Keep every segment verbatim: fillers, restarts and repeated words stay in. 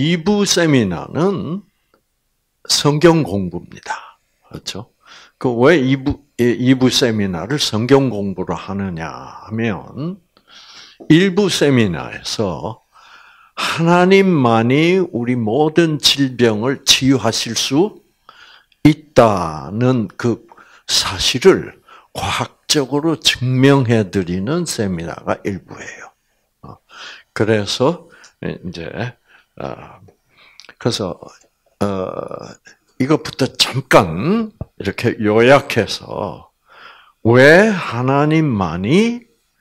이 부 세미나는 성경 공부입니다. 그렇죠? 그 왜 이 부, 이 부 세미나를 성경 공부로 하느냐 하면 일 부 세미나에서 하나님만이 우리 모든 질병을 치유하실 수 있다는 그 사실을 과학적으로 증명해 드리는 세미나가 일부예요. 그래서 이제 그래서 어 이것부터 잠깐 이렇게 요약해서 왜 하나님만이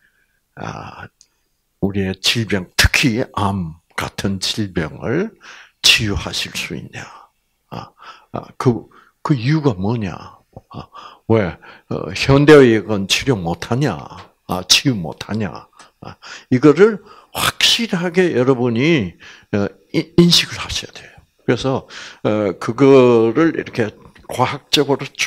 우리의 질병, 특히 암 같은 질병을 치유하실 수 있냐? 그, 그 이유가 뭐냐? 왜 현대의학은 치료 못하냐? 치유 못하냐? 이거를 확실하게 여러분이 인식을 하셔야 돼요. 그래서 그거를 이렇게 과학적으로 쭉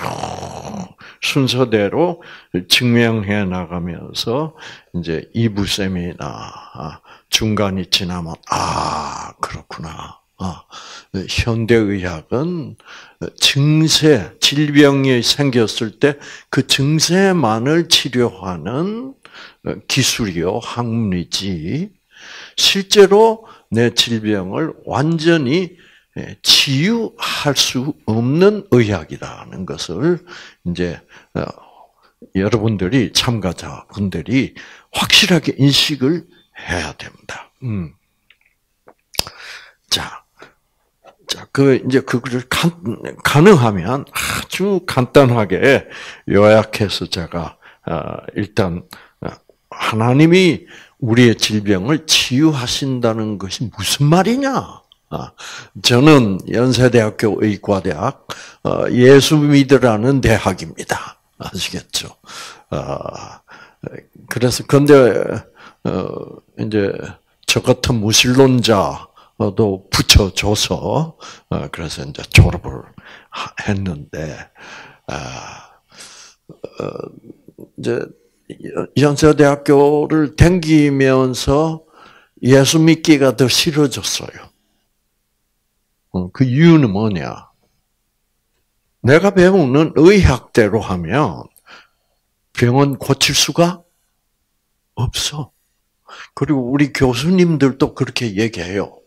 순서대로 증명해 나가면서 이제 이 부 세미나 중간이 지나면 아 그렇구나. 아, 현대의학은 증세, 질병이 생겼을 때 그 증세만을 치료하는 기술이요, 학문이지 실제로 내 질병을 완전히 치유할 수 없는 의학이라는 것을 이제 여러분들이 참가자분들이 확실하게 인식을 해야 됩니다. 음. 자, 자, 그 이제 그거를 가능하면 아주 간단하게 요약해서 제가 일단 하나님이 우리의 질병을 치유하신다는 것이 무슨 말이냐? 저는 연세대학교 의과대학 예수 믿으라는 대학입니다. 아시겠죠? 그래서 근데 이제 저 같은 무신론자도 붙여줘서 그래서 이제 졸업을 했는데 이제 연세대학교를 다니면서 예수 믿기가 더 싫어졌어요. 그 이유는 뭐냐? 내가 배우는 의학대로 하면 병은 고칠 수가 없어. 그리고 우리 교수님들도 그렇게 얘기해요.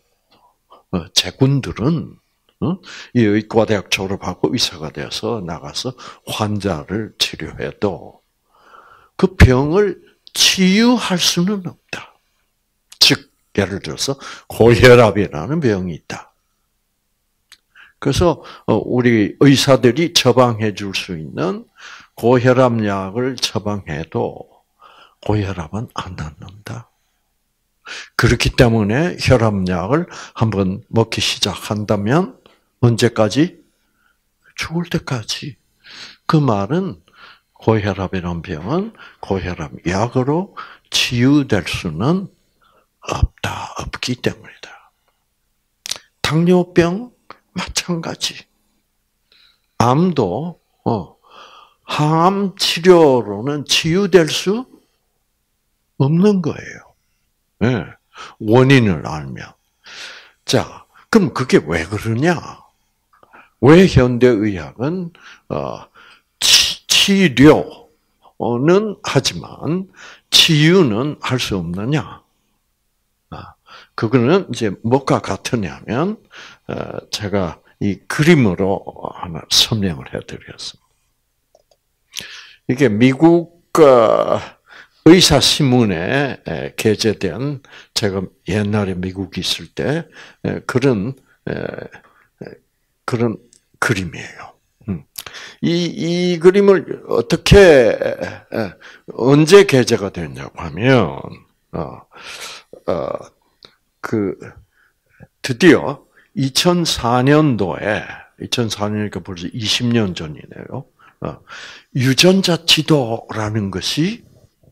제군들은 이 의과대학 졸업하고 의사가 돼서 나가서 환자를 치료해도 그 병을 치유할 수는 없다. 즉, 예를 들어서 고혈압이라는 병이 있다. 그래서 우리 의사들이 처방해 줄 수 있는 고혈압 약을 처방해도 고혈압은 안 낫는다. 그렇기 때문에 혈압약을 한번 먹기 시작한다면 언제까지? 죽을 때까지. 그 말은 고혈압이라는 병은 고혈압 약으로 치유될 수는 없다. 없기 때문이다. 당뇨병 마찬가지. 암도 어, 항암 치료로는 치유될 수 없는 거예요. 네. 원인을 알면. 자, 그럼 그게 왜 그러냐? 왜 현대의학은 어, 치, 치료는 하지만 치유는 할 수 없느냐? 아, 그거는 이제 뭐가 같으냐면 어, 제가 이 그림으로 하나 설명을 해드리겠습니다. 이게 미국 의사신문에 게재된 제가 옛날에 미국에 있을 때 그런 그런 그림이에요. 이, 이 그림을 어떻게 언제 게재가 됐냐고 하면 어, 어, 그 드디어 이천사 년도에 이천사 년이니까 벌써 이십 년 전이네요. 어, 유전자 지도라는 것이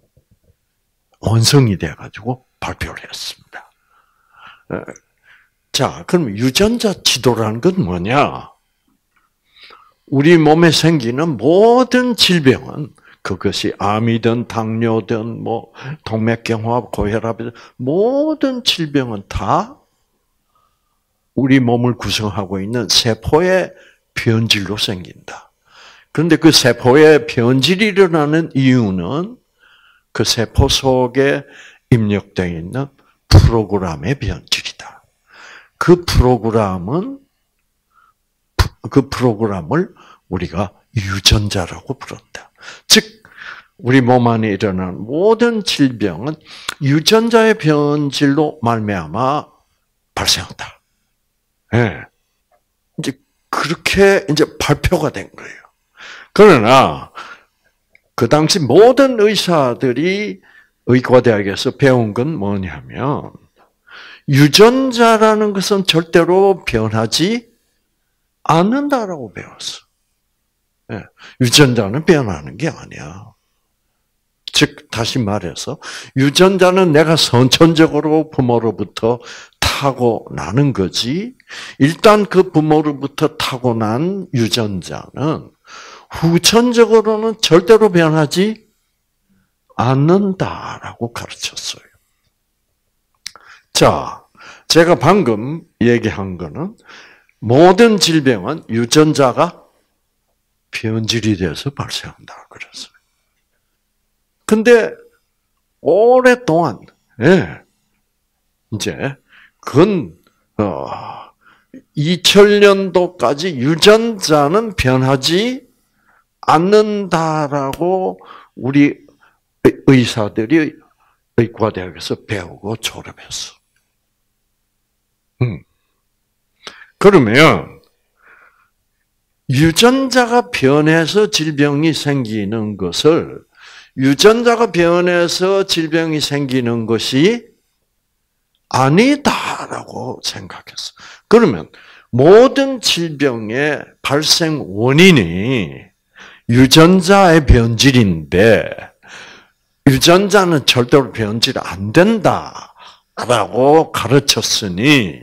완성이 돼가지고 발표를 했습니다. 어, 자, 그럼 유전자 지도라는 건 뭐냐? 우리 몸에 생기는 모든 질병은 그것이 암이든 당뇨든 뭐 동맥경화, 고혈압이든 모든 질병은 다 우리 몸을 구성하고 있는 세포의 변질로 생긴다. 그런데 그 세포의 변질이 일어나는 이유는 그 세포 속에 입력되어 있는 프로그램의 변질이다. 그 프로그램은 그 프로그램을 우리가 유전자라고 부른다. 즉 우리 몸 안에 일어나는 모든 질병은 유전자의 변질로 말미암아 발생한다. 예. 네. 이제 그렇게 이제 발표가 된 거예요. 그러나 그 당시 모든 의사들이 의과대학에서 배운 건 뭐냐면 유전자라는 것은 절대로 변하지 않는다라고 배웠어. 예. 유전자는 변하는 게 아니야. 즉 다시 말해서 유전자는 내가 선천적으로 부모로부터 타고나는 거지 일단 그 부모로부터 타고난 유전자는 후천적으로는 절대로 변하지 않는다라고 가르쳤어요. 자, 제가 방금 얘기한 거는 모든 질병은 유전자가 변질이 돼서 발생한다 그랬어요. 근데 오랫동안 예, 이제 그건 어, 이천 년도까지 유전자는 변하지 않는다라고 우리 의사들이 의과대학에서 배우고 졸업했어. 음. 그러면 유전자가 변해서 질병이 생기는 것을 유전자가 변해서 질병이 생기는 것이 아니다라고 생각했어. 그러면 모든 질병의 발생 원인이 유전자의 변질인데 유전자는 절대로 변질 안 된다라고 가르쳤으니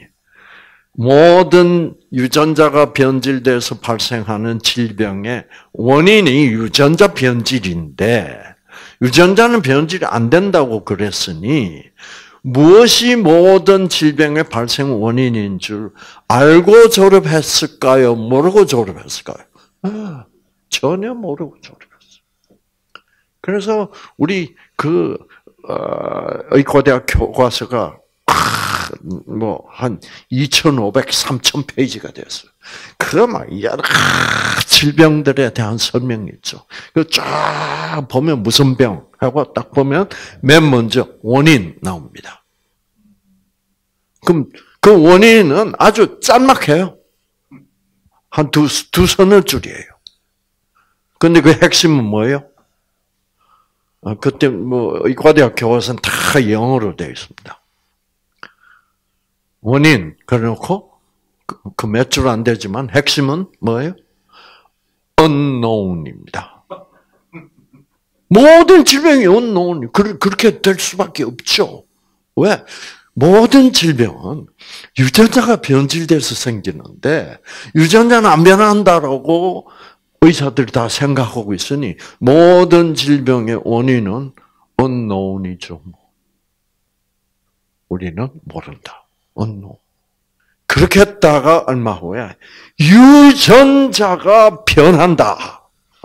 모든 유전자가 변질돼서 발생하는 질병의 원인이 유전자 변질인데 유전자는 변질이 안 된다고 그랬으니 무엇이 모든 질병의 발생 원인인 줄 알고 졸업했을까요? 모르고 졸업했을까요? 아, 전혀 모르고 졸업했어요. 그래서 우리 그 어, 의과대학 교과서가 뭐 한 이천오백, 삼천 페이지가 됐어요. 그러면 여러 질병들에 대한 설명이 있죠. 그 쫙 보면 무슨 병 하고 딱 보면 맨 먼저 원인 나옵니다. 그럼 그 원인은 아주 짤막해요. 한 두, 두 서너 줄이에요. 근데 그 핵심은 뭐예요? 그때 뭐 의과대학 교과서는 다 영어로 되어 있습니다. 원인 그래놓고 그 몇 줄 안 되지만 핵심은 뭐예요? unknown입니다. 모든 질병이 unknown 그렇게 될 수밖에 없죠. 왜? 모든 질병은 유전자가 변질돼서 생기는데 유전자는 안 변한다라고 의사들이 다 생각하고 있으니 모든 질병의 원인은 unknown이죠. 우리는 모른다. unknown. 그렇게 했다가 얼마 후에 유전자가 변한다는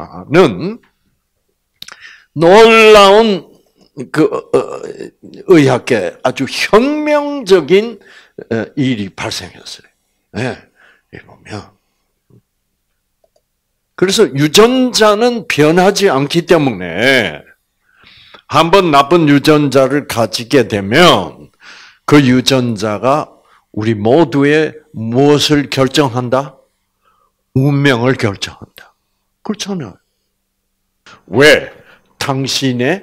놀라운 그 의학계 아주 혁명적인 일이 발생했어요. 네, 보면 그래서 유전자는 변하지 않기 때문에 한번 나쁜 유전자를 가지게 되면 그 유전자가 우리 모두의 무엇을 결정한다? 운명을 결정한다. 그렇잖아요. 왜? 당신의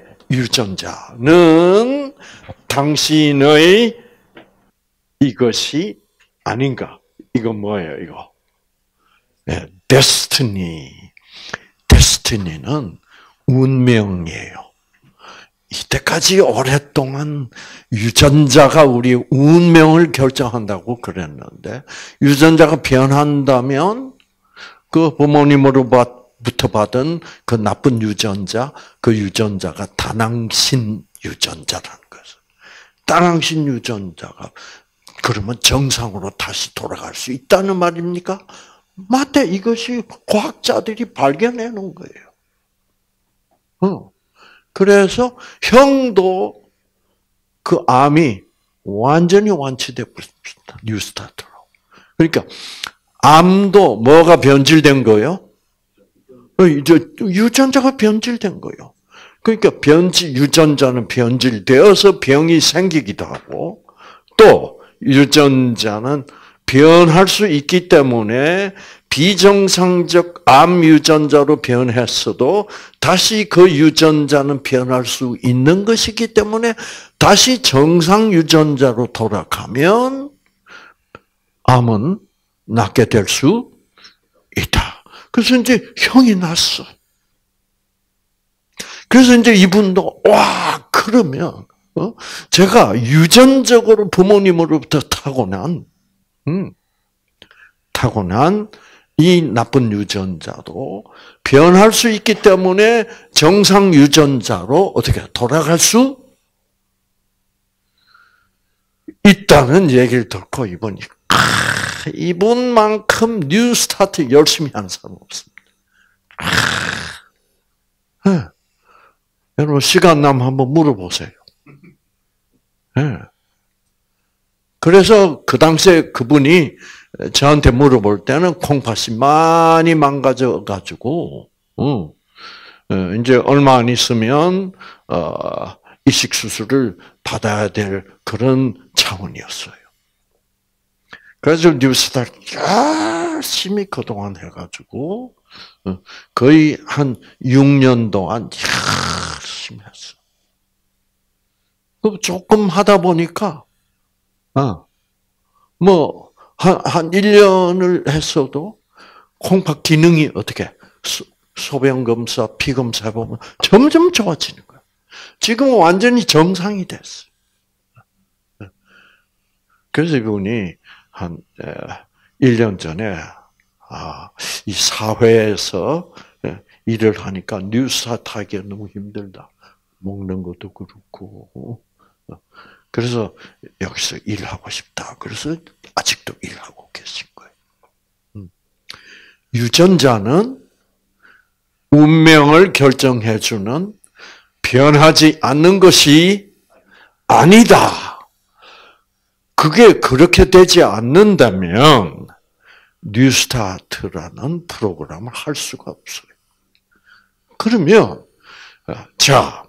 유전자는 당신의 이것이 아닌가? 이거 뭐예요, 이거? 네, 데스티니. 데스티니는 운명이에요. 이때까지 오랫동안 유전자가 우리 운명을 결정한다고 그랬는데 유전자가 변한다면 그 부모님으로부터 받은 그 나쁜 유전자, 그 유전자가 다낭신 유전자라는 거죠. 다낭신 유전자가 그러면 정상으로 다시 돌아갈 수 있다는 말입니까? 맞대. 이것이 과학자들이 발견해 놓은 거예요. 어. 그래서 형도 그 암이 완전히 완치돼 버렸습니다. 뉴스타트로. 그러니까 암도 뭐가 변질된 거예요? 이제 유전자가 변질된 거예요. 그러니까 변질 유전자는 변질되어서 병이 생기기도 하고 또 유전자는 변할 수 있기 때문에 비정상적 암 유전자로 변했어도 다시 그 유전자는 변할 수 있는 것이기 때문에 다시 정상 유전자로 돌아가면 암은 낫게 될 수 있다. 그래서 이제 형이 났어. 그래서 이제 이분도 와 그러면 어? 제가 유전적으로 부모님으로부터 타고난 음, 타고난 이 나쁜 유전자도 변할 수 있기 때문에 정상 유전자로 어떻게 돌아갈 수 있다는 얘기를 듣고 이분이 아, 이분만큼 뉴스타트 열심히 하는 사람 없습니다. 아, 네. 여러분 시간 나면 한번 물어보세요. 네. 그래서 그 당시에 그분이 저한테 물어볼 때는 콩팥이 많이 망가져 가지고, 어, 이제 얼마 안 있으면 어, 이식 수술을 받아야 될 그런 차원이었어요. 그래서 뉴스타트 열심히 그동안 해가지고 거의 한 육 년 동안 열심히 했어. 조금 하다 보니까, 아, 뭐, 한, 한 일 년을 했어도 콩팥 기능이 어떻게, 소, 소변 검사, 피 검사 보면 점점 좋아지는 거야. 지금은 완전히 정상이 됐어. 그래서 이분이 한 일 년 전에, 아, 이 사회에서 일을 하니까 뉴스타트 하기가 너무 힘들다. 먹는 것도 그렇고. 그래서 여기서 일하고 싶다. 그래서 아직도 일하고 계신 거예요. 유전자는 운명을 결정해주는 변하지 않는 것이 아니다. 그게 그렇게 되지 않는다면 뉴스타트라는 프로그램을 할 수가 없어요. 그러면 자,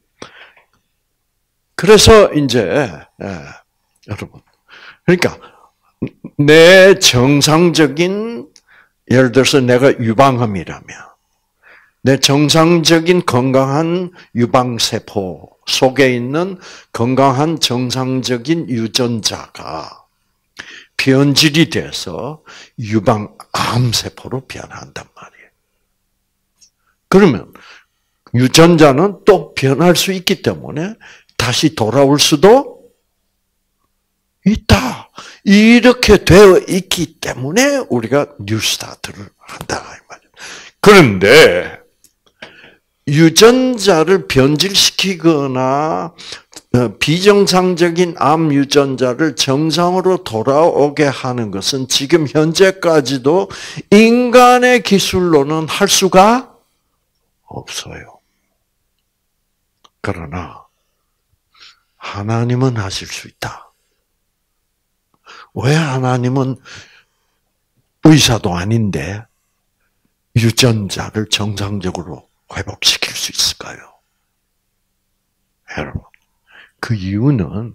그래서 이제 예, 여러분, 그러니까 내 정상적인 예를 들어서 내가 유방암이라면 내 정상적인 건강한 유방세포 속에 있는 건강한 정상적인 유전자가 변질이 돼서 유방암세포로 변한단 말이에요. 그러면 유전자는 또 변할 수 있기 때문에 다시 돌아올 수도 있다. 이렇게 되어 있기 때문에 우리가 뉴스타트를 한다 이 말이에요. 그런데 유전자를 변질시키거나 비정상적인 암 유전자를 정상으로 돌아오게 하는 것은 지금 현재까지도 인간의 기술로는 할 수가 없어요. 그러나 하나님은 하실 수 있다. 왜 하나님은 의사도 아닌데 유전자를 정상적으로 회복시킬 수 있을까요? 여러분, 그 이유는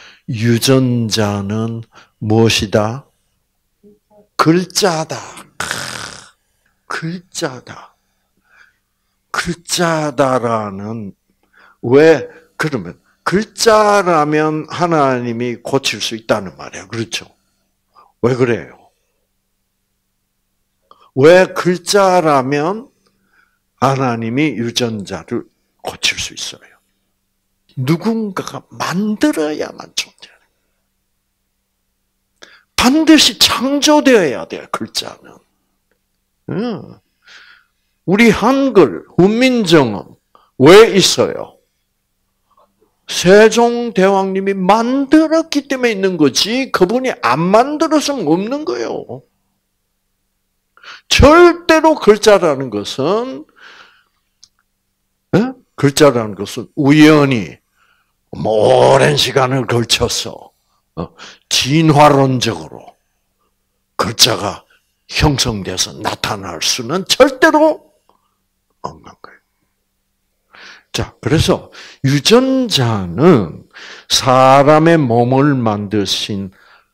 유전자는 무엇이다? 글자다. 글자다. 글자다라는 왜 그러면 글자라면 하나님이 고칠 수 있다는 말이야. 그렇죠? 왜 그래요? 왜 글자라면 하나님이 유전자를 고칠 수 있어요? 누군가가 만들어야만 존재해요. 반드시 창조되어야 돼요, 글자는. 우리 한글, 훈민정음 왜 있어요? 세종대왕님이 만들었기 때문에 있는 거지, 그분이 안 만들어서는 없는 거예요. 절대로 글자라는 것은, 에? 글자라는 것은 우연히 오랜 시간을 걸쳐서 진화론적으로 글자가 형성돼서 나타날 수는 절대로 없는 거예요. 자, 그래서 유전자는 사람의 몸을 만드신,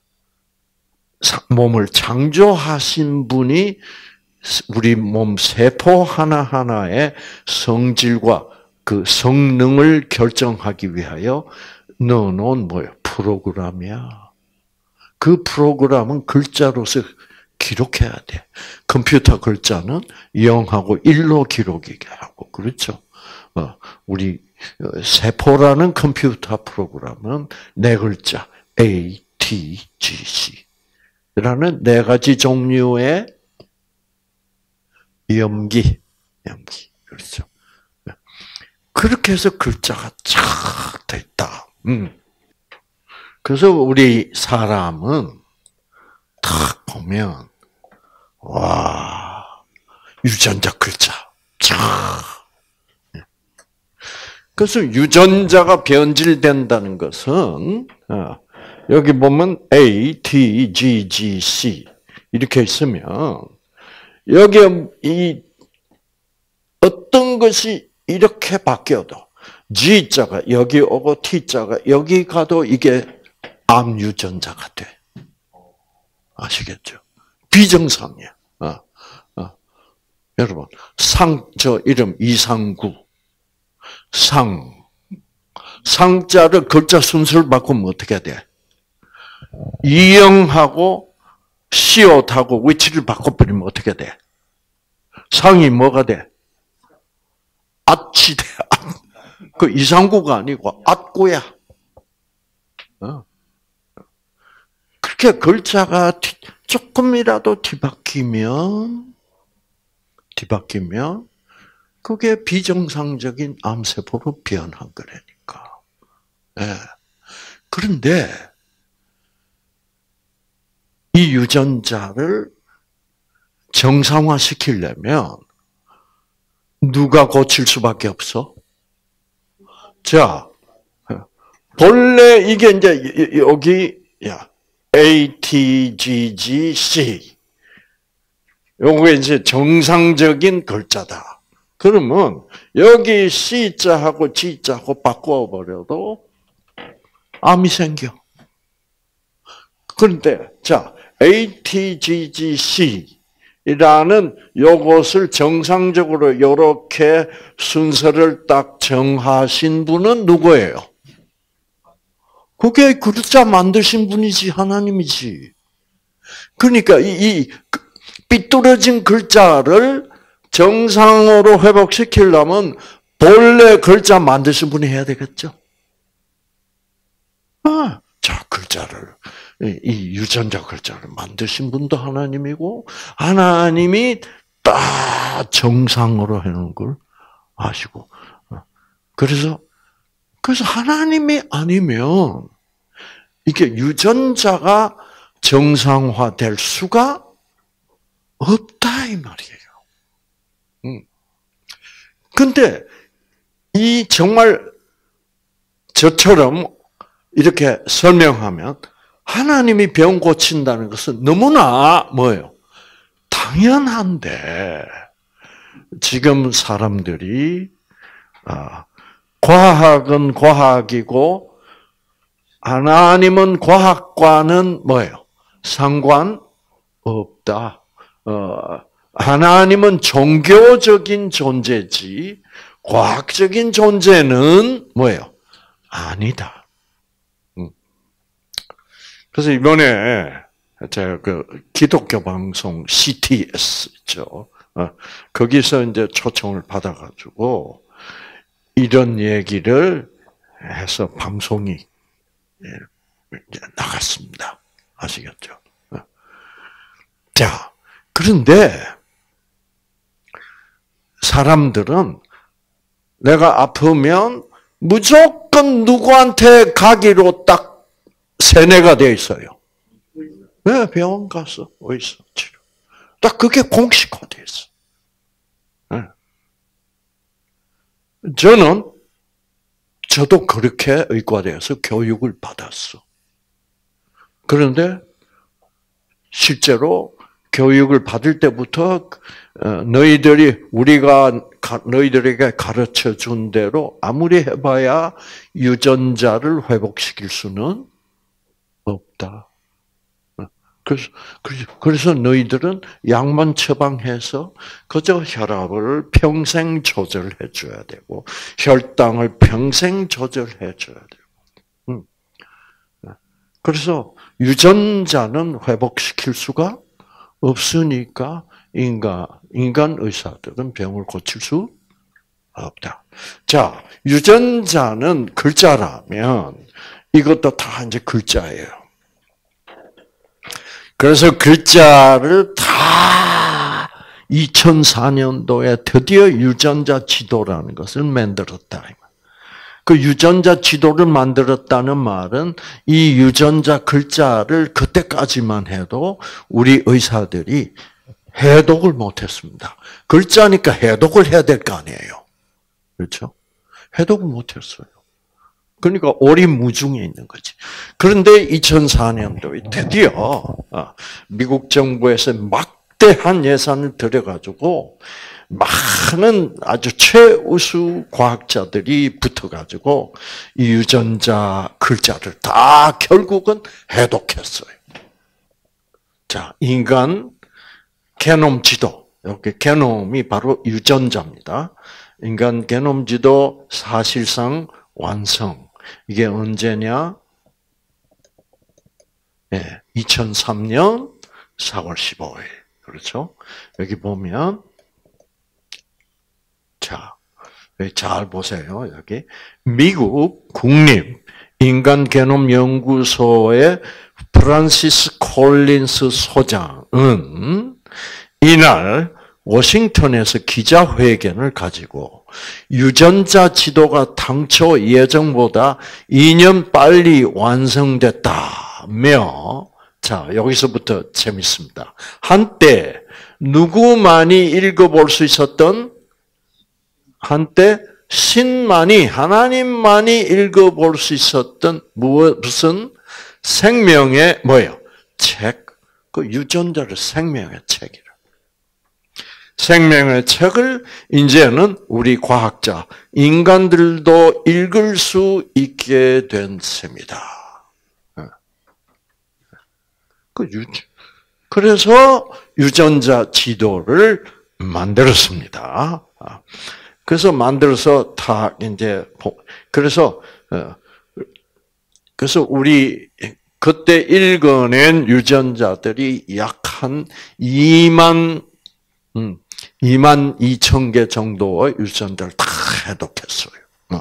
몸을 창조하신 분이 우리 몸 세포 하나하나의 성질과 그 성능을 결정하기 위하여 넣어놓은 뭐예요? 프로그램이야. 그 프로그램은 글자로서 기록해야 돼. 컴퓨터 글자는 영하고 일로 기록이 하고, 그렇죠? 어, 우리 세포라는 컴퓨터 프로그램은 네 글자 A, T, G, C라는 네 가지 종류의 염기, 염기, 그렇죠? 그렇게 해서 글자가 쫙 됐다. 음. 그래서 우리 사람은 딱 보면 와, 유전자 글자 쫙. 그래서 유전자가 변질된다는 것은 여기 보면 A, T, G, G, C 이렇게 있으면 여기 이 어떤 것이 이렇게 바뀌어도 G자가 여기 오고 T자가 여기 가도 이게 암 유전자가 돼. 아시겠죠? 비정상이야. 어, 어. 여러분, 상, 저 이름 이상구. 상. 상자를 글자 순서를 바꾸면 어떻게 돼? 이영하고 시옷하고 위치를 바꿔버리면 어떻게 돼? 상이 뭐가 돼? 앗이 돼. 그 이상구가 아니고 앗구야. 어. 그렇게 글자가 조금이라도 뒤바뀌면, 뒤바뀌면, 그게 비정상적인 암세포로 변한 거라니까. 예. 그런데, 이 유전자를 정상화 시키려면, 누가 고칠 수밖에 없어? 자, 본래 이게 이제 여기, 야, A, T, G, G, C. 요게 이제 정상적인 글자다. 그러면 여기 C자하고 G자하고 바꿔버려도 암이 생겨. 그런데 자, A, T, G, G, C라는 요것을 정상적으로 요렇게 순서를 딱 정하신 분은 누구예요? 그게 글자 만드신 분이지, 하나님이지. 그러니까 이, 이 삐뚤어진 글자를 정상으로 회복시키려면 본래 글자 만드신 분이 해야 되겠죠? 아, 자, 글자를, 이 유전자 글자를 만드신 분도 하나님이고, 하나님이 딱 정상으로 해놓은 걸 아시고. 그래서, 그래서 하나님이 아니면, 이게 유전자가 정상화될 수가 없다, 이 말이에요. 음. 근데, 이 정말 저처럼 이렇게 설명하면, 하나님이 병 고친다는 것은 너무나 뭐예요? 당연한데, 지금 사람들이, 아, 과학은 과학이고, 하나님은 과학과는 뭐예요? 상관없다. 어, 하나님은 종교적인 존재지, 과학적인 존재는 뭐예요? 아니다. 그래서 이번에 제가 그 기독교 방송 씨티에스 있죠. 거기서 이제 초청을 받아가지고 이런 얘기를 해서 방송이 나갔습니다. 아시겠죠? 자, 그런데 사람들은 내가 아프면 무조건 누구한테 가기로 딱 세뇌가 돼 있어요. 네, 병원 가서 의사 치료. 딱 그게 공식화돼 있어. 네. 저는 저도 그렇게 의과대에서 교육을 받았어. 그런데 실제로 교육을 받을 때부터 너희들이 우리가 너희들에게 가르쳐 준 대로 아무리 해봐야 유전자를 회복시킬 수는 없다. 그래서 그래서 너희들은 약만 처방해서 그저 혈압을 평생 조절해 줘야 되고 혈당을 평생 조절해 줘야 되고. 그래서 유전자는 회복시킬 수가 없으니까 인간, 인간 의사들은 병을 고칠 수 없다. 자, 유전자는 글자라면 이것도 다 이제 글자예요. 그래서 글자를 다 이천사 년도에 드디어 유전자 지도라는 것을 만들었다. 그 유전자 지도를 만들었다는 말은 이 유전자 글자를 그때까지만 해도 우리 의사들이 해독을 못했습니다. 글자니까 해독을 해야 될 거 아니에요. 그렇죠? 해독을 못했어요. 그러니까 오리무중에 있는 거지. 그런데 이천사 년도에 드디어 미국 정부에서 막대한 예산을 들여가지고 많은 아주 최우수 과학자들이 붙어가지고 이 유전자 글자를 다 결국은 해독했어요. 자, 인간 게놈 지도. 여기 게놈이 바로 유전자입니다. 인간 게놈 지도 사실상 완성. 이게 언제냐? 네, 이천삼 년 사월 십오일. 그렇죠? 여기 보면 자, 잘 보세요. 여기 미국 국립 인간 게놈 연구소의 프란시스 콜린스 소장은 이날 워싱턴에서 기자회견을 가지고 유전자 지도가 당초 예정보다 이 년 빨리 완성됐다며, 자, 여기서부터 재밌습니다. 한때 누구만이 읽어볼 수 있었던, 한때 신만이, 하나님만이 읽어볼 수 있었던 무슨 생명의 뭐예요? 책. 그 유전자를 생명의 책이라. 생명의 책을 이제는 우리 과학자, 인간들도 읽을 수 있게 된 셈이다. 그 유, 그래서 유전자 지도를 만들었습니다. 그래서 만들어서 다 이제 그래서 그래서 우리 그때 읽어낸 유전자들이 약 한 이만 음, 이만 이천 개 정도의 유전자를 다 해독했어요.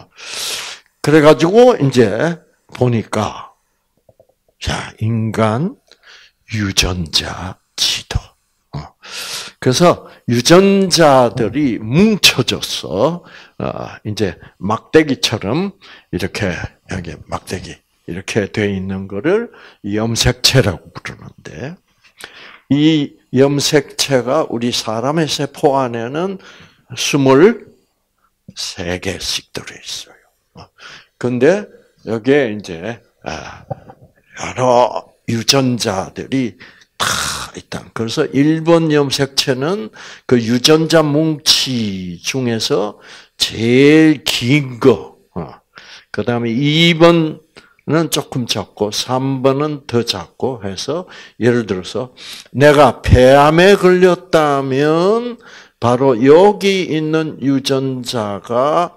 그래가지고 이제 보니까 자, 인간 유전자 지도. 그래서 유전자들이 뭉쳐져서 이제 막대기처럼 이렇게 여기 막대기 이렇게 돼 있는 거를 염색체라고 부르는데, 이 염색체가 우리 사람의 세포 안에는 스물세 개씩 들어있어요. 근데 여기에 이제 여러 유전자들이 다 있다. 그래서 일 번 염색체는 그 유전자 뭉치 중에서 제일 긴 거. 그 다음에 이 번은 조금 작고 삼 번은 더 작고 해서 예를 들어서 내가 폐암에 걸렸다면 바로 여기 있는 유전자가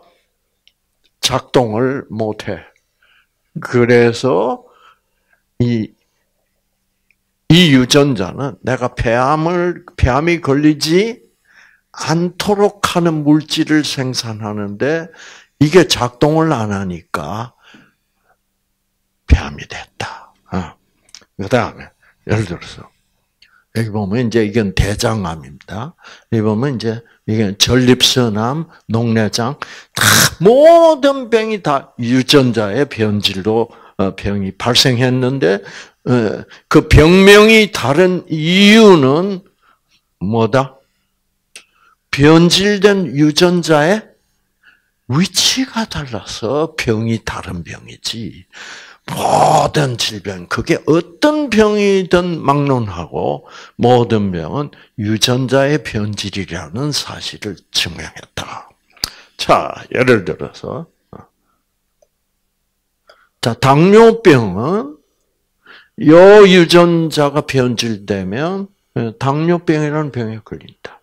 작동을 못해. 그래서 이, 이 유전자는 내가 폐암을, 폐암이 걸리지 않도록 하는 물질을 생산하는데 이게 작동을 안 하니까 폐암이 됐다. 어. 그 다음에, 예를 들어서, 여기 보면 이제 이건 대장암입니다. 여기 보면 이제 이게 전립선암, 녹내장, 다 모든 병이 다 유전자의 변질로 병이 발생했는데 그 병명이 다른 이유는 뭐다? 변질된 유전자의 위치가 달라서 병이 다른 병이지. 모든 질병, 그게 어떤 병이든 막론하고 모든 병은 유전자의 변질이라는 사실을 증명했다. 자, 예를 들어서 자, 당뇨병은 요 유전자가 변질되면 당뇨병이라는 병에 걸린다.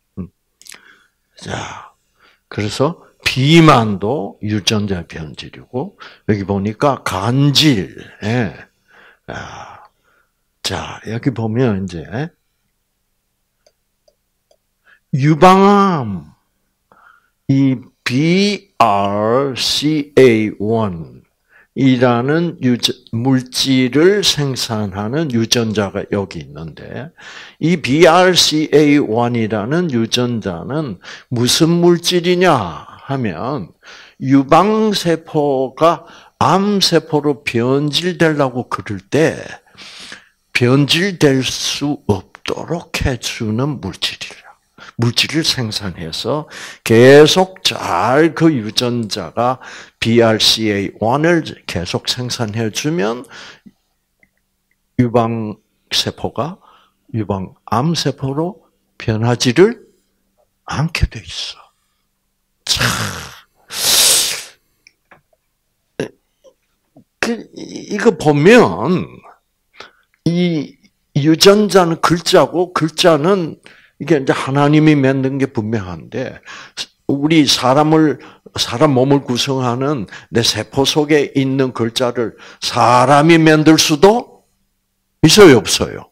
자, 그래서 비만도 유전자 변질이고, 여기 보니까 간질, 예. 아, 자, 여기 보면 이제, 유방암, 이 비 알 씨 에이 원 이라는 유전, 물질을 생산하는 유전자가 여기 있는데, 이 비 알 씨 에이 원이라는 유전자는 무슨 물질이냐 하면, 유방세포가 암세포로 변질되려고 그럴 때, 변질될 수 없도록 해주는 물질이라. 물질을 생산해서 계속 잘 그 유전자가 비 알 씨 에이 원을 계속 생산해주면 유방세포가 유방암세포로 변하지를 않게 돼 있어. 참. 그, 이거 보면 이 유전자는 글자고 글자는 이게 이제 하나님이 만든 게 분명한데, 우리 사람을, 사람 몸을 구성하는 내 세포 속에 있는 글자를 사람이 만들 수도 있어요, 없어요?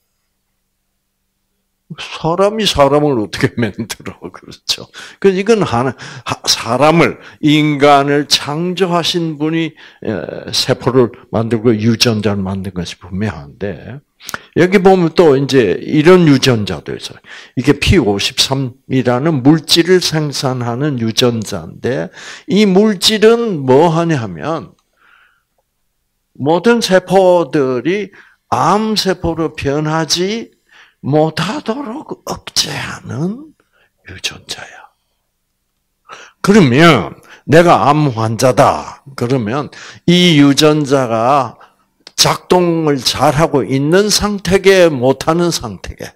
사람이 사람을 어떻게 만들어, 그렇죠? 그 이건 하나, 사람을, 인간을 창조하신 분이 세포를 만들고 유전자를 만든 것이 분명한데, 여기 보면 또 이제 이런 유전자도 있어요. 이게 피 오십삼이라는 물질을 생산하는 유전자인데, 이 물질은 뭐 하냐 하면, 모든 세포들이 암세포로 변하지 못하도록 억제하는 유전자야. 그러면 내가 암 환자다. 그러면 이 유전자가 작동을 잘하고 있는 상태게 못하는 상태게?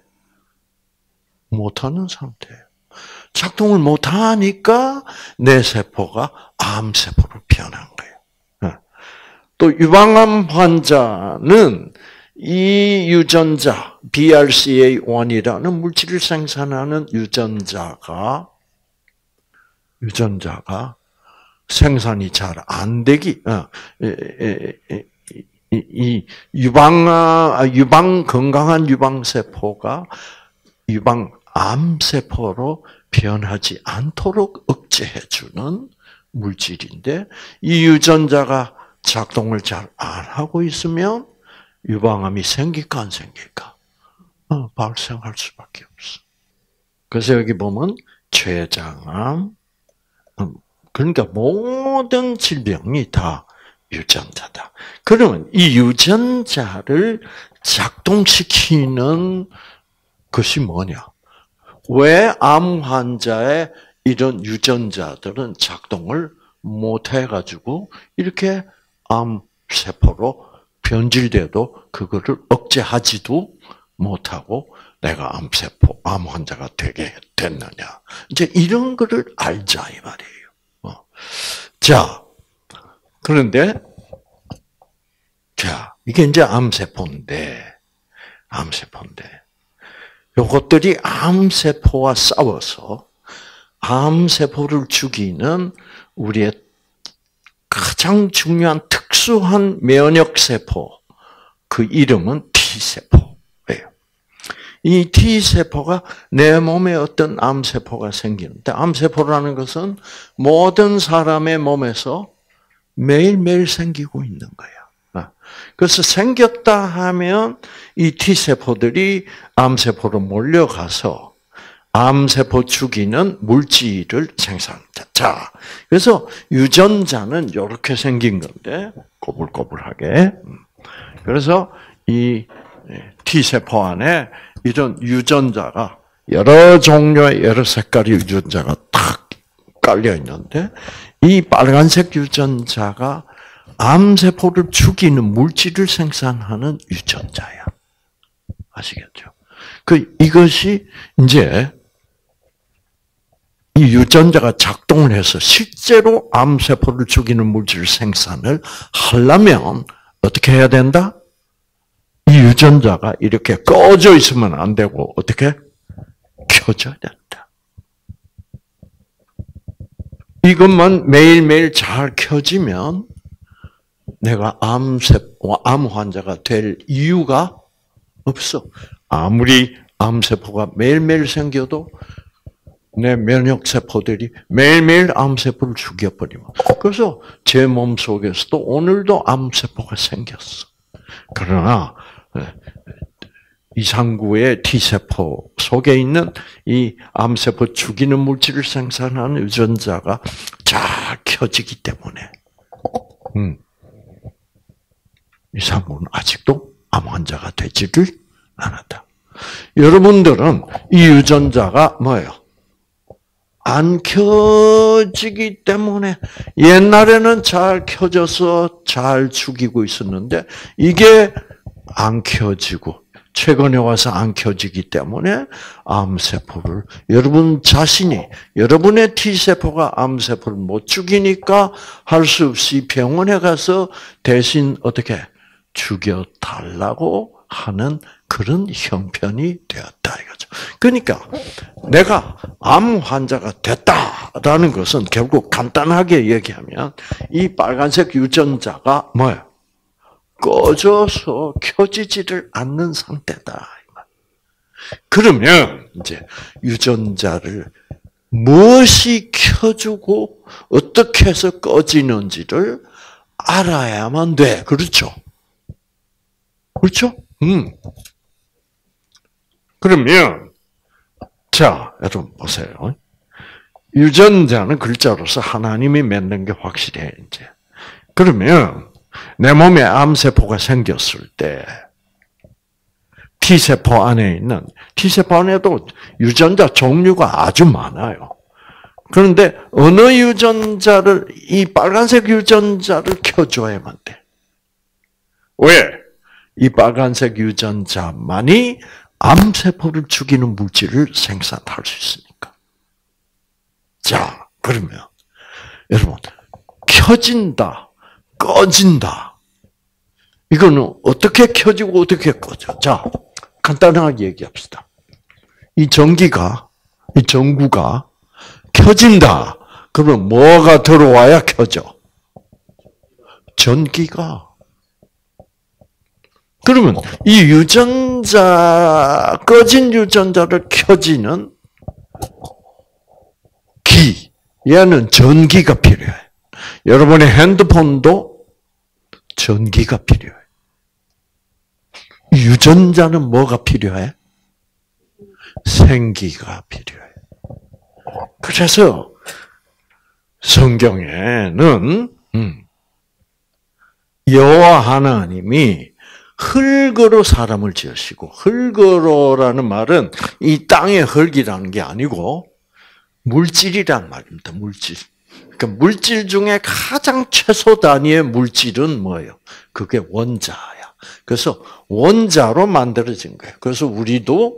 못하는 상태예요. 작동을 못하니까 내 세포가 암세포로 변한 거예요. 또 유방암 환자는 이 유전자 비 알 씨 에이 원이라는 물질을 생산하는 유전자가 유전자가 생산이 잘 안 되기 어, 에, 에, 에, 이 유방 유방 건강한 유방 세포가 유방 암 세포로 변하지 않도록 억제해 주는 물질인데, 이 유전자가 작동을 잘 안 하고 있으면 유방암이 생길까 안 생길까? 어, 발생할 수밖에 없어. 그래서 여기 보면 췌장암, 그러니까 모든 질병이 다 유전자다. 그러면 이 유전자를 작동시키는 것이 뭐냐? 왜 암 환자의 이런 유전자들은 작동을 못 해가지고 이렇게 암 세포로 변질돼도 그거를 억제하지도 못하고 내가 암 세포, 암 환자가 되게 됐느냐? 이제 이런 거를 알자 이 말이에요. 자, 그런데 자 이게 이제 암 세포인데, 암 세포인데 요것들이 암 세포와 싸워서 암 세포를 죽이는 우리의 가장 중요한 특수한 면역 세포, 그 이름은 T세포예요. 이 T세포가 내 몸에 어떤 암세포가 생기는데, 암세포라는 것은 모든 사람의 몸에서 매일매일 생기고 있는 거야. 그래서 생겼다 하면 이 T세포들이 암세포로 몰려가서 암세포 죽이는 물질을 생산한다. 자, 그래서 유전자는 이렇게 생긴 건데, 꼬불꼬불하게. 그래서 이 T세포 안에 이런 유전자가 여러 종류의 여러 색깔의 유전자가 탁 깔려 있는데, 이 빨간색 유전자가 암세포를 죽이는 물질을 생산하는 유전자야. 아시겠죠? 그, 이것이 이제 이 유전자가 작동을 해서 실제로 암세포를 죽이는 물질 생산을 하려면 어떻게 해야 된다? 이 유전자가 이렇게 꺼져 있으면 안 되고 어떻게? 켜져야 된다. 이것만 매일매일 잘 켜지면 내가 암세포, 암 환자가 될 이유가 없어. 아무리 암세포가 매일매일 생겨도 내 면역세포들이 매일매일 암세포를 죽여버리면. 그래서 제 몸속에서도 오늘도 암세포가 생겼어. 그러나 이상구의 T세포 속에 있는 이 암세포 죽이는 물질을 생산하는 유전자가 잘 켜지기 때문에 음, 이상구는 아직도 암 환자가 되지를 않았다. 여러분들은 이 유전자가 뭐예요? 안 켜지기 때문에 옛날에는 잘 켜져서 잘 죽이고 있었는데 이게 안 켜지고 최근에 와서 안 켜지기 때문에 암세포를 여러분 자신이 여러분의 T세포가 암세포를 못 죽이니까 할 수 없이 병원에 가서 대신 어떻게 죽여달라고 하는 그런 형편이 되었다 이거죠. 그러니까 내가 암 환자가 됐다라는 것은 결국 간단하게 얘기하면 이 빨간색 유전자가 뭐야? 꺼져서 켜지지를 않는 상태다. 그러면 이제 유전자를 무엇이 켜주고 어떻게 해서 꺼지는지를 알아야만 돼. 그렇죠? 그렇죠? 음. 그러면 자, 여러분 보세요. 유전자는 글자로서 하나님이 맺는 게 확실해 이제. 그러면 내 몸에 암세포가 생겼을 때 T세포 안에 있는 T세포 안에도 유전자 종류가 아주 많아요. 그런데 어느 유전자를 이 빨간색 유전자를 켜줘야만 돼. 왜? 이 빨간색 유전자만이 암세포를 죽이는 물질을 생산할 수 있으니까. 자, 그러면 여러분 켜진다, 꺼진다. 이거는 어떻게 켜지고 어떻게 꺼져? 자, 간단하게 얘기합시다. 이 전기가, 이 전구가 켜진다. 그러면 뭐가 들어와야 켜져? 전기가. 그러면 이 유전자, 꺼진 유전자를 켜지는 기, 얘는 전기가 필요해. 여러분의 핸드폰도 전기가 필요해. 유전자는 뭐가 필요해? 생기가 필요해. 그래서 성경에는 여호와 하나님이 흙으로 사람을 지으시고, 흙으로라는 말은 이 땅의 흙이라는 게 아니고 물질이란 말입니다. 물질. 그러니까 물질 중에 가장 최소 단위의 물질은 뭐예요? 그게 원자야. 그래서 원자로 만들어진 거예요. 그래서 우리도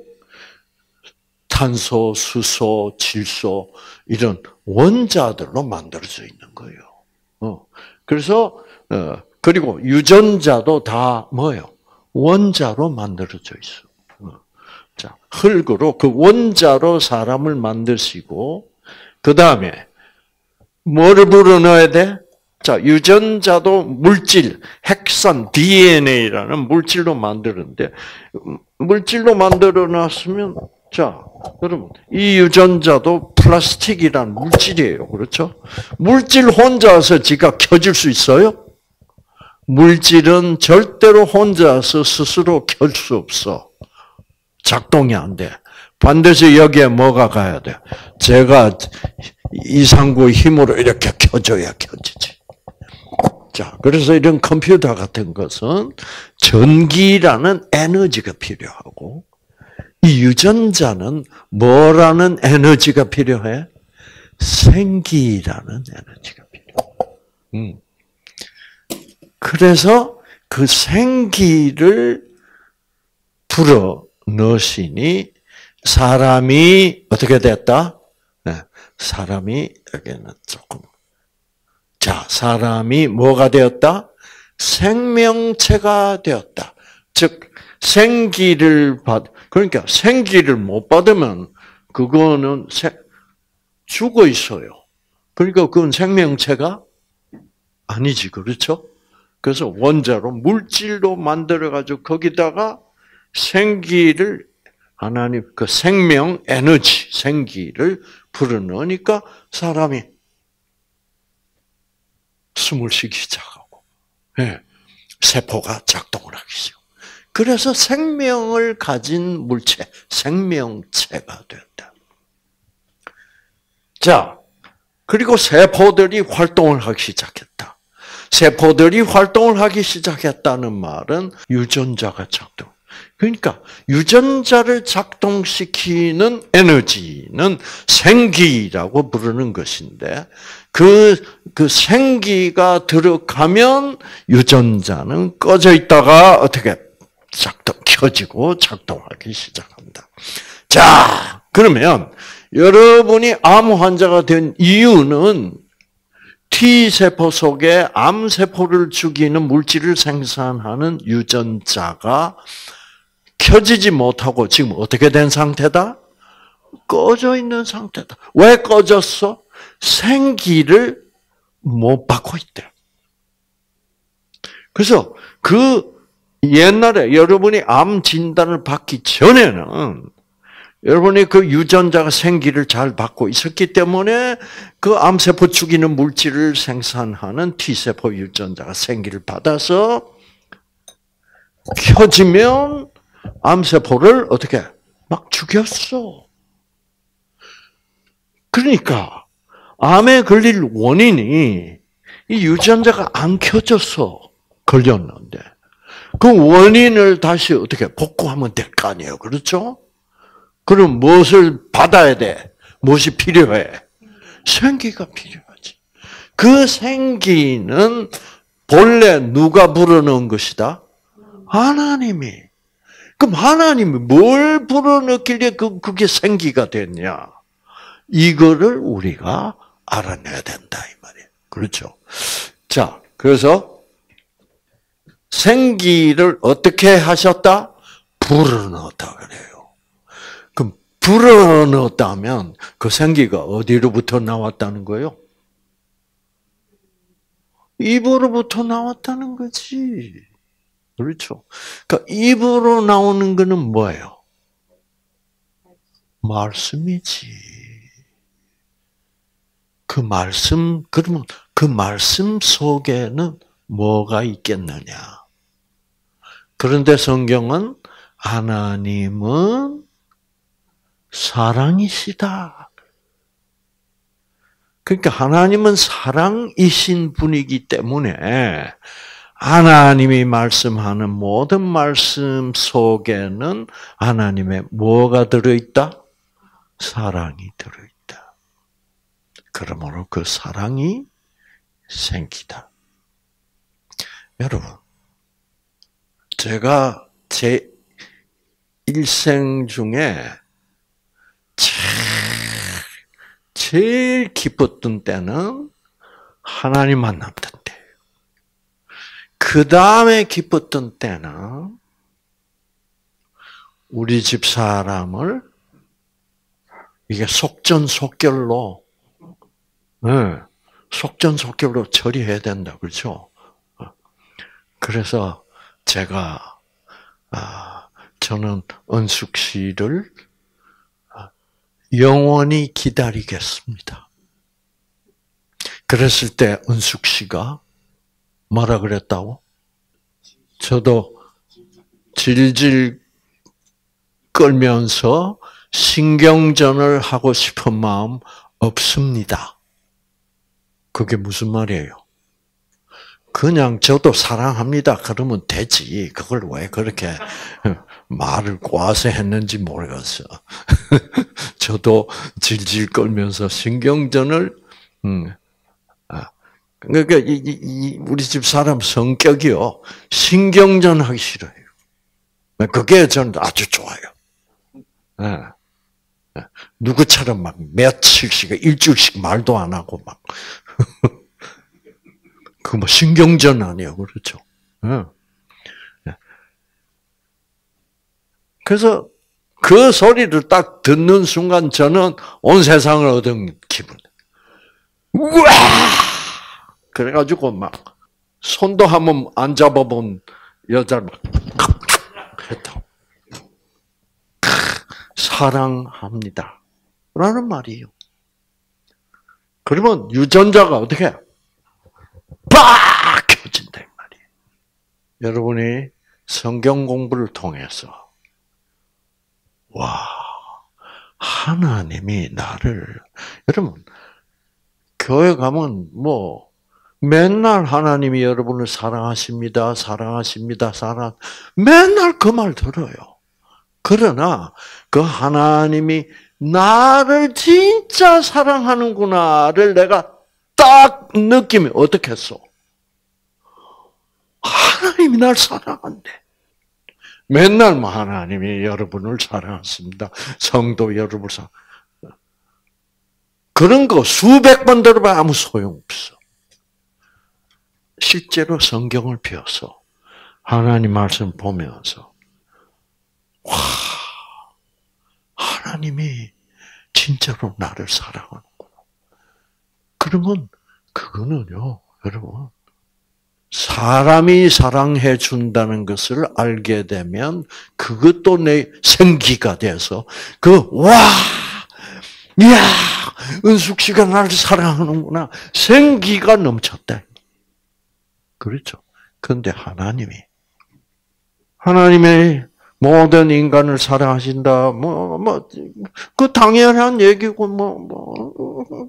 탄소, 수소, 질소 이런 원자들로 만들어져 있는 거예요. 어. 그래서 어, 그리고 유전자도 다 뭐예요? 원자로 만들어져 있어. 어. 자, 흙으로 그 원자로 사람을 만드시고 그 다음에 뭐를 불어넣어야 돼? 자, 유전자도 물질, 핵산, 디엔에이라는 물질로 만드는데 물질로 만들어 놨으면 자, 여러분, 이 유전자도 플라스틱이란 물질이에요. 그렇죠? 물질 혼자서 지가 켜질 수 있어요? 물질은 절대로 혼자서 스스로 켤 수 없어. 작동이 안 돼. 반드시 여기에 뭐가 가야 돼? 제가 이상구의 힘으로 이렇게 켜줘야 켜지지. 자, 그래서 이런 컴퓨터 같은 것은 전기라는 에너지가 필요하고, 이 유전자는 뭐라는 에너지가 필요해? 생기라는 에너지가 필요해. 음. 그래서 그 생기를 불어 넣으시니 사람이 어떻게 됐다? 네, 사람이 여기는 조금 자, 사람이 뭐가 되었다? 생명체가 되었다. 즉 생기를 받 그러니까 생기를 못 받으면 그거는 세, 죽어 있어요. 그러니까 그건 생명체가 아니지, 그렇죠? 그래서 원자로 물질로 만들어 가지고 거기다가 생기를 하나님 그 생명 에너지 생기를 불어넣으니까 사람이 숨을 쉬기 시작하고, 네, 세포가 작동을 하기 시작. 그래서 생명을 가진 물체, 생명체가 된다. 자, 그리고 세포들이 활동을 하기 시작했다. 세포들이 활동을 하기 시작했다는 말은 유전자가 작동. 그러니까 유전자를 작동시키는 에너지는 생기라고 부르는 것인데 그, 그 생기가 들어가면 유전자는 꺼져 있다가 어떻게 작동, 켜지고 작동하기 시작합니다. 자, 그러면 여러분이 암 환자가 된 이유는 T세포 속에 암세포를 죽이는 물질을 생산하는 유전자가 켜지지 못하고 지금 어떻게 된 상태다? 꺼져 있는 상태다. 왜 꺼졌어? 생기를 못 받고 있대. 그래서 그 옛날에 여러분이 암 진단을 받기 전에는 여러분이 그 유전자가 생기를 잘 받고 있었기 때문에 그 암세포 죽이는 물질을 생산하는 T세포 유전자가 생기를 받아서 켜지면 암세포를 어떻게 막 죽였어. 그러니까 암에 걸릴 원인이 이 유전자가 안 켜져서 걸렸는데 그 원인을 다시 어떻게 복구하면 될 거 아니에요. 그렇죠? 그럼 무엇을 받아야 돼? 무엇이 필요해? 생기가 필요하지. 그 생기는 본래 누가 불어넣은 것이다? 하나님이. 그럼 하나님이 뭘 불어넣길래 그, 그게 생기가 됐냐? 이거를 우리가 알아내야 된다, 이 말이에요. 그렇죠? 자, 그래서 생기를 어떻게 하셨다? 불어넣었다 그래요. 그럼 불어넣었다면 그 생기가 어디로부터 나왔다는 거예요? 입으로부터 나왔다는 거지. 그렇죠? 그러니까 입으로 나오는 거는 뭐예요? 말씀이지. 그 말씀, 그러면 그 말씀 속에는 뭐가 있겠느냐? 그런데 성경은 하나님은 사랑이시다. 그러니까 하나님은 사랑이신 분이기 때문에 하나님이 말씀하는 모든 말씀 속에는 하나님의 뭐가 들어있다? 사랑이 들어있다. 그러므로 그 사랑이 생기다. 여러분, 제가 제 일생 중에 제일 기뻤던 때는 하나님 만났던 때예요. 그 다음에 기뻤던 때는 우리 집 사람을 이게 속전속결로, 네, 속전속결로 처리해야 된다, 그렇죠? 그래서 제가 아, 저는 은숙 씨를 영원히 기다리겠습니다. 그랬을 때 은숙 씨가 뭐라 그랬다고? 저도 질질 끌면서 신경전을 하고 싶은 마음 없습니다. 그게 무슨 말이에요? 그냥 저도 사랑합니다. 그러면 되지. 그걸 왜 그렇게 말을 꼬아서 했는지 모르겠어. 저도 질질 끌면서 신경전을, 음, 아, 그러니까 이, 이, 우리 집 사람 성격이요. 신경전 하기 싫어요. 그게 저는 아주 좋아요. 네. 누구처럼 막 며칠씩, 일주일씩 말도 안 하고 막. 그 뭐 신경전 아니에요. 그렇죠. 네. 그래서 그 소리를 딱 듣는 순간 저는 온 세상을 얻은 기분. 우와! 그래가지고 막 손도 한번 안 잡아본 여자를 막 했다. 사랑합니다. 라는 말이에요. 그러면 유전자가 어떻게 빡 켜진다 이 말이에요. 여러분이 성경 공부를 통해서 와 하나님이 나를 여러분 교회 가면 뭐 맨날 하나님이 여러분을 사랑하십니다, 사랑하십니다, 사랑 맨날 그 말 들어요. 그러나 그 하나님이 나를 진짜 사랑하는구나를 내가 딱 느끼면 어떻게 했어? 하나님이 날 사랑한대. 맨날 뭐 하나님이 여러분을 사랑하십니다. 성도 여러분을 사랑. 그런 거 수백 번 들어봐야 아무 소용없어. 실제로 성경을 펴서 하나님 말씀 보면서 와 하나님이 진짜로 나를 사랑하는구나. 그러면 그거는요, 여러분 사람이 사랑해 준다는 것을 알게 되면 그것도 내 생기가 돼서 그 와, 이야, 은숙 씨가 나를 사랑하는구나 생기가 넘쳤다. 그렇죠. 그런데 하나님이 하나님의 모든 인간을 사랑하신다. 뭐, 뭐, 그 당연한 얘기고, 뭐, 뭐.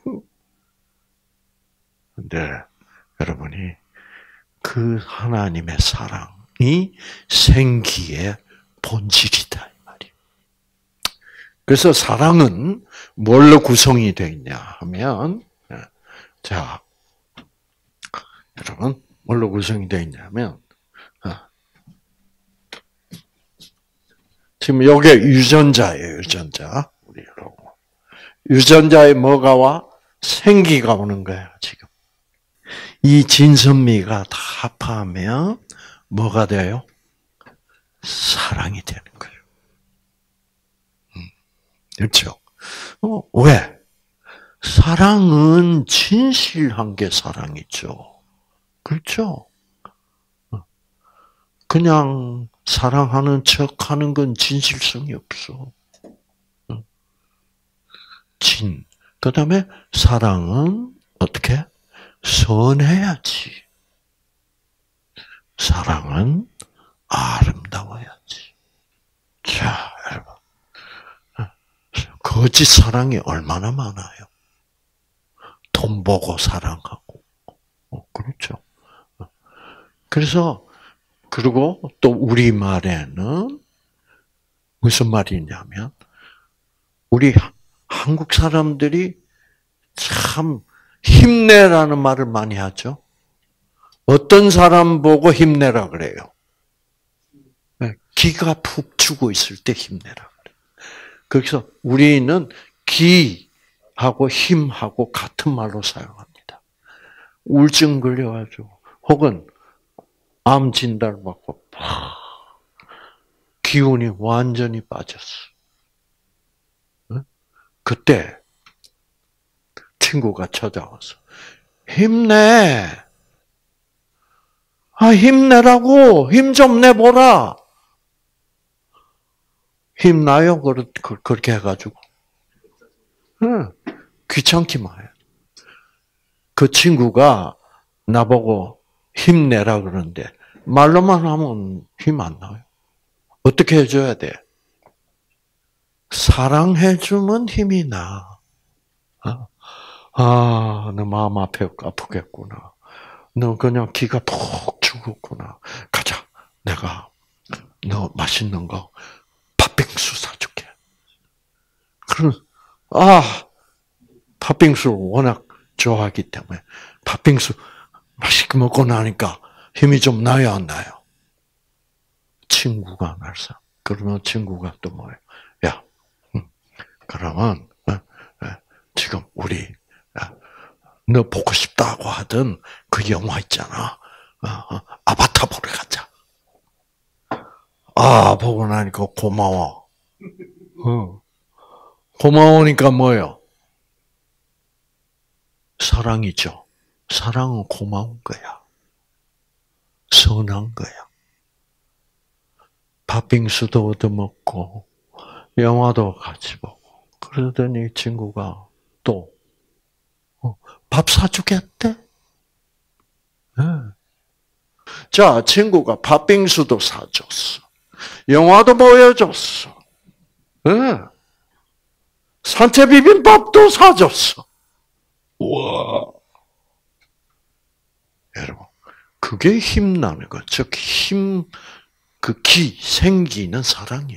근데, 여러분이, 그 하나님의 사랑이 생기의 본질이다. 이 말이에요. 그래서 사랑은 뭘로 구성이 되어 있냐 하면, 자, 여러분, 뭘로 구성이 되어 있냐면, 지금 요게 유전자예요, 유전자. 우리 여러분. 유전자에 뭐가 와? 생기가 오는 거예요, 지금. 이 진선미가 다 합하면 뭐가 돼요? 사랑이 되는 거예요. 그렇죠? 어, 왜? 사랑은 진실한 게 사랑이죠. 그렇죠? 그냥 사랑하는 척 하는 건 진실성이 없어. 진. 그 다음에 사랑은 어떻게? 선해야지. 사랑은 아름다워야지. 자, 여러분. 거짓 사랑이 얼마나 많아요. 돈 보고 사랑하고. 어, 그렇죠. 그래서 그리고 또 우리말에는 무슨 말이 있냐면 우리 한국 사람들이 참 힘내라는 말을 많이 하죠. 어떤 사람 보고 힘내라 그래요? 기가 푹 죽어 있을 때 힘내라 그래요. 그래서 우리는 기하고 힘하고 같은 말로 사용합니다. 우울증 걸려가지고 혹은 암 진단 받고 기운이 완전히 빠졌어. 그때 친구가 찾아와서 힘내. 아 힘내라고. 힘 좀 내보라. 힘나요? 그렇게 해가지고. 응. 귀찮기만 해. 그 친구가 나보고 힘내라 그러는데 말로만 하면 힘 안 나요. 어떻게 해줘야 돼? 사랑해주면 힘이 나. 아, 너 마음 앞에 아프겠구나. 너 그냥 기가 푹 죽었구나. 가자. 내가 너 맛있는 거 팥빙수 사줄게. 그럼 아 팥빙수를 워낙 좋아하기 때문에 팥빙수 맛있게 먹고 나니까 힘이 좀 나요, 안 나요? 친구가 말사. 그러면 친구가 또 뭐예요? 야, 그러면 지금 우리 너 보고 싶다고 하던 그 영화 있잖아. 아바타 보러 가자. 아, 보고 나니까 고마워. 어. 고마우니까 뭐예요? 사랑이죠. 사랑은 고마운 거야. 선한 거야. 팥빙수도 얻어먹고, 영화도 같이 보고, 그러더니 친구가 또, 밥 사주겠대? 네. 자, 친구가 팥빙수도 사줬어. 영화도 보여줬어. 네. 산채 비빔밥도 사줬어. 우와. 여러분, 그게 힘나는 거. 즉, 힘, 그 기, 생기는 사랑이에요.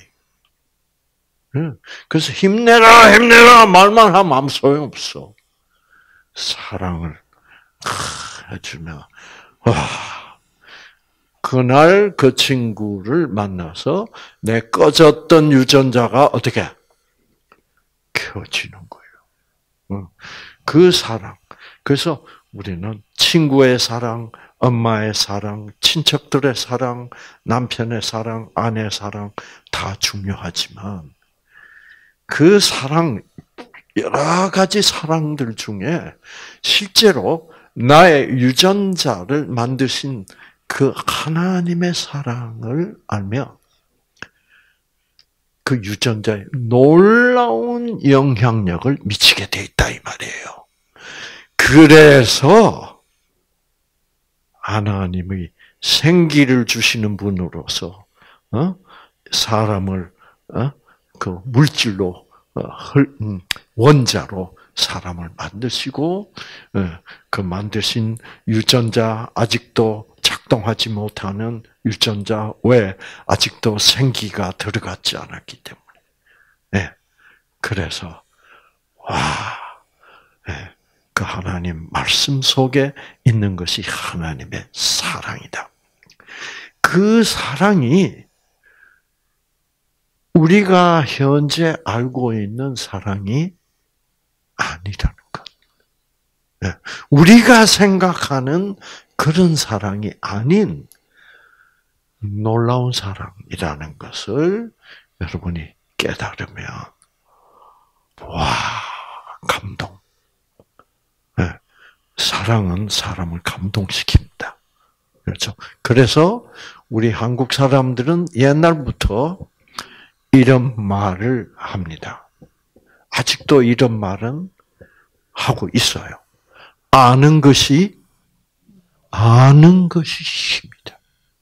그래서 힘내라, 힘내라, 말만 하면 아무 소용없어. 사랑을 해주면, 와. 그날 그 친구를 만나서 내 꺼졌던 유전자가 어떻게 켜지는 거예요. 그 사랑. 그래서 우리는 친구의 사랑, 엄마의 사랑, 친척들의 사랑, 남편의 사랑, 아내의 사랑 다 중요하지만 그 사랑, 여러 가지 사랑들 중에 실제로 나의 유전자를 만드신 그 하나님의 사랑을 알면 그 유전자에 놀라운 영향력을 미치게 돼 있다 이 말이에요. 그래서 하나님의 생기를 주시는 분으로서 어? 사람을 어? 그 물질로 어, 음, 원자로 사람을 만드시고 어, 그 만드신 유전자 아직도 작동하지 못하는 유전자 외에 아직도 생기가 들어갔지 않았기 때문에. 네. 그래서 와, 네. 그 하나님 말씀 속에 있는 것이 하나님의 사랑이다. 그 사랑이 우리가 현재 알고 있는 사랑이 아니라는 것. 네. 우리가 생각하는 그런 사랑이 아닌 놀라운 사랑이라는 것을 여러분이 깨달으면 와, 감동. 네. 사랑은 사람을 감동시킵니다. 그렇죠? 그래서 우리 한국 사람들은 옛날부터 이런 말을 합니다. 아직도 이런 말은 하고 있어요. 아는 것이 아는 것이 힘이다.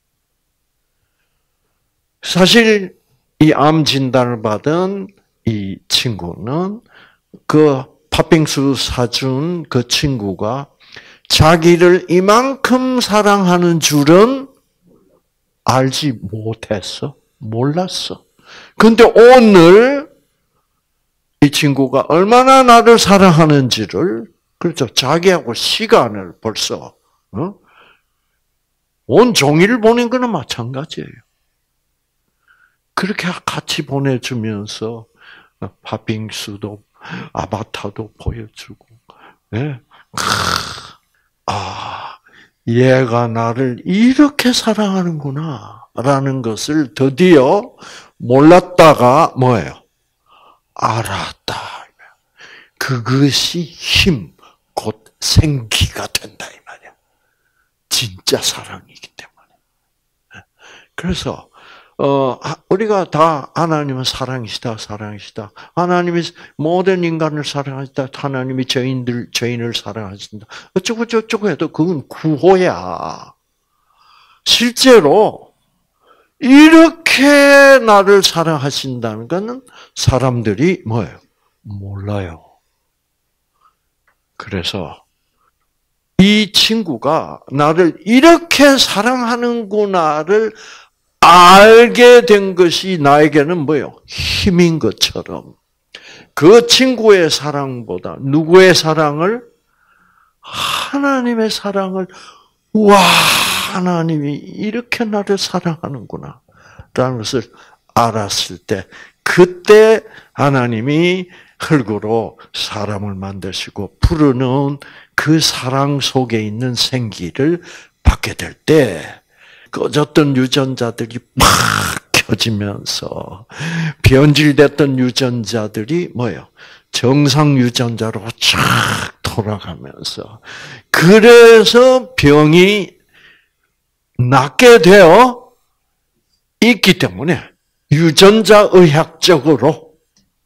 사실 이 암 진단을 받은 이 친구는 그 팥빙수 사준 그 친구가 자기를 이만큼 사랑하는 줄은 알지 못했어. 몰랐어. 근데 오늘 이 친구가 얼마나 나를 사랑하는지를, 그렇죠. 자기하고 시간을 벌써, 어? 온 종일 보낸 거는 마찬가지예요. 그렇게 같이 보내주면서 팥빙수도 아바타도 보여주고, 네. 아, 얘가 나를 이렇게 사랑하는구나 라는 것을 드디어 몰랐다가 뭐예요? 알았다. 그것이 힘, 곧 생기가 된다 이 말이야. 진짜 사랑이기 때문에. 그래서 어 우리가 다 하나님은 사랑이시다, 사랑이시다. 하나님이 모든 인간을 사랑하시다. 하나님이 죄인들 죄인을 사랑하신다. 어쩌고 저쩌고 해도 그건 구호야. 실제로 이렇게 나를 사랑하신다는 것은 사람들이 뭐예요? 몰라요. 그래서 이 친구가 나를 이렇게 사랑하는구나를 알게 된 것이 나에게는 뭐예요? 힘인 것처럼. 그 친구의 사랑보다 누구의 사랑을? 하나님의 사랑을, 와, 하나님이 이렇게 나를 사랑하는구나 라는 것을 알았을 때, 그때 하나님이 흙으로 사람을 만드시고 부르는 그 사랑 속에 있는 생기를 받게 될 때, 꺼졌던 유전자들이 막 켜지면서 변질됐던 유전자들이 뭐예요? 정상 유전자로 쫙 돌아가면서, 그래서 병이 낫게 되어 있기 때문에 유전자 의학적으로,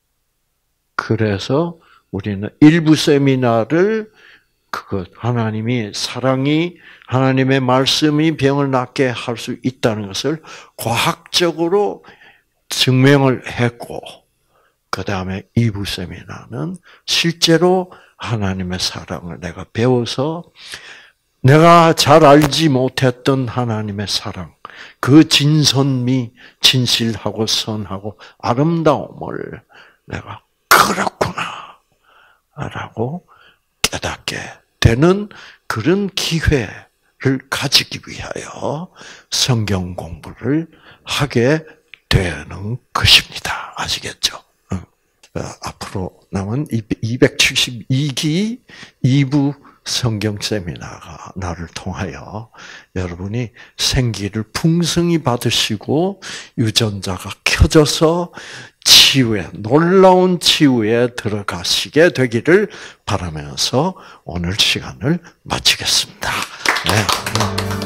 그래서 우리는 일부 세미나를 그것 하나님이 사랑이 하나님의 말씀이 병을 낫게 할 수 있다는 것을 과학적으로 증명을 했고, 그 다음에 이 부 세미나는 실제로 하나님의 사랑을 내가 배워서 내가 잘 알지 못했던 하나님의 사랑, 그 진선미, 진실하고 선하고 아름다움을 내가 그렇구나 라고 깨닫게 되는 그런 기회를 가지기 위하여 성경 공부를 하게 되는 것입니다. 아시겠죠? 앞으로 남은 이백칠십이 기 이 부 성경 세미나가 나를 통하여 여러분이 생기를 풍성히 받으시고 유전자가 켜져서 치유에, 놀라운 치유에 들어가시게 되기를 바라면서 오늘 시간을 마치겠습니다. 네.